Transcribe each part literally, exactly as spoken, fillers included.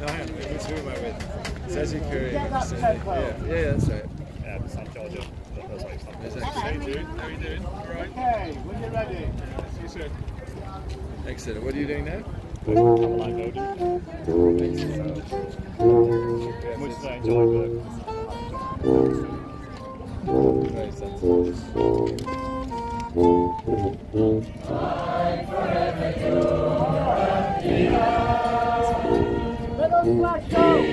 No, hang on. Who am I with? Zazie Curry. Yeah, yeah, yeah, that's right. Um, South Georgia. That's right. Exactly. How you doing? How you doing? All right. Okay, when you're ready. Yeah, see you soon. Excellent. What are you doing now? I'm online loading. Excellent. As much as I enjoy work, Very sensible. Let us flash out!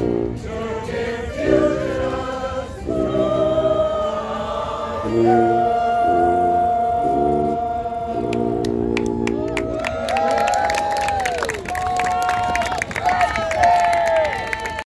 Yeah.